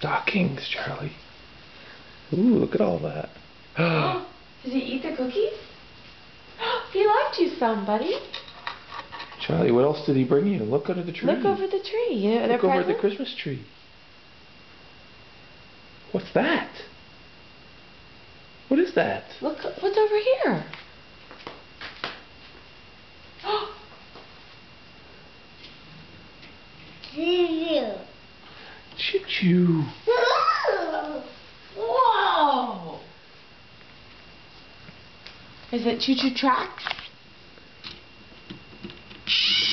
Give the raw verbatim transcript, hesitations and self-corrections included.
Stockings, Charlie. Ooh, look at all that. Did he eat the cookies? He left you some, buddy. Charlie, what else did he bring you? Look under the tree. Look over the tree. You know, Look over the Christmas tree. What's that? What is that? Look, what's over here? Choo-choo. Whoa! Is it choo-choo track?